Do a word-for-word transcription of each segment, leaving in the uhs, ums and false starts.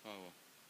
好哦。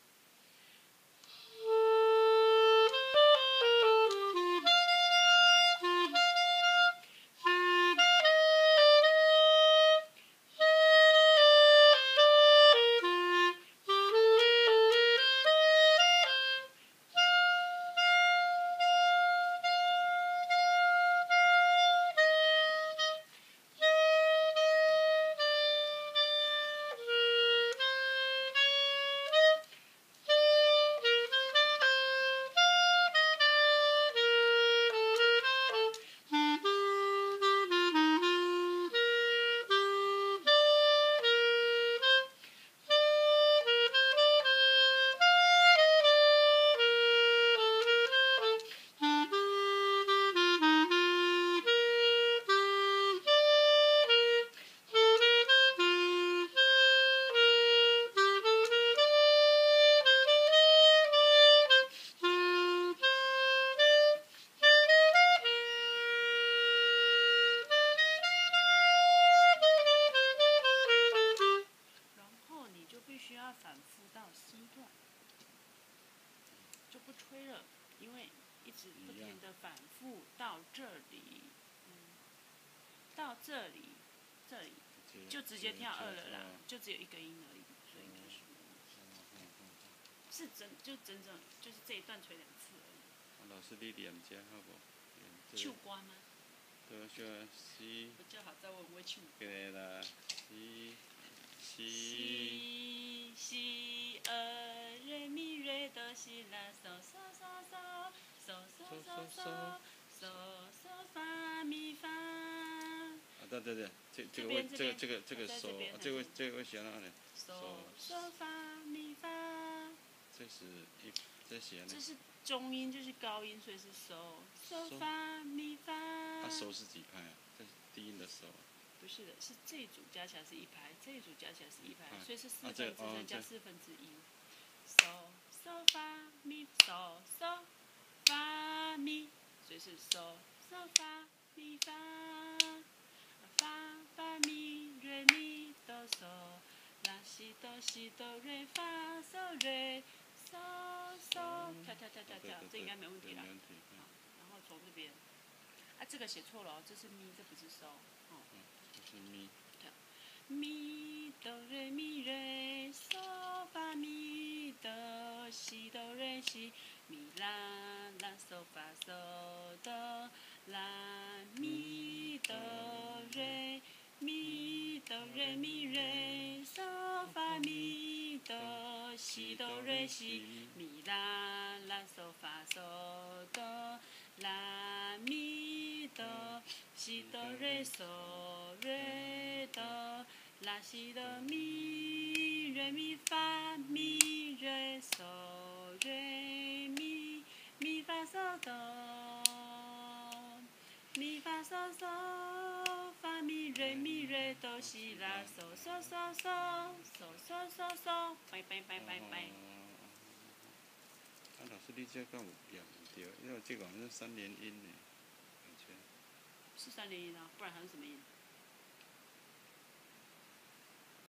反复到 C 段，就不吹了，因为一直不停的反复到这里，嗯，到这里，这里就直接跳二了啦，就只有一个音而已，所以就是是整就整整就是这一段吹两次而已。 老师，你练这好不？ 唱歌吗？ 对，像 C。 比较好，再问我唱。 对啦 ，C C。 西西呃瑞咪瑞哆西啦嗦嗦嗦嗦嗦嗦嗦嗦嗦嗦发咪发。 啊，对对对，这这个位这个这个这个手，这个这个位写哪里？ 嗦嗦发咪发。 这是一这写呢？ 这是中音，就是高音，所以是嗦嗦发咪发。 啊，手是几拍啊？这是低音的手。 不是的，是这一组加起来是一拍，这一组加起来是一拍，所以是四分之三加四分之一。嗦嗦发咪嗦嗦发咪，所以是嗦嗦发咪发，发发咪瑞咪哆嗦，拉西哆西哆瑞发嗦瑞嗦嗦，跳跳跳跳跳，这应该没问题啦。然后从这边，啊，这个写错了哦，这是咪，这不是嗦，哦。 是咪， 咪哆瑞咪瑞嗦发咪哆西哆瑞西咪啦啦嗦发嗦哆啦咪哆瑞咪哆瑞咪瑞嗦发咪哆西哆瑞西咪啦啦嗦发嗦哆啦咪哆西哆瑞嗦瑞哆拉西哆咪瑞咪发咪瑞嗦瑞咪咪发嗦哆咪发嗦嗦发咪瑞咪瑞哆西啦嗦嗦嗦嗦嗦嗦嗦嗦，拜拜拜拜拜。 啊，老师，你这敢有念唔对？因为这个好像是三连音呢，感觉。 是三连音啊，不然还是什么音？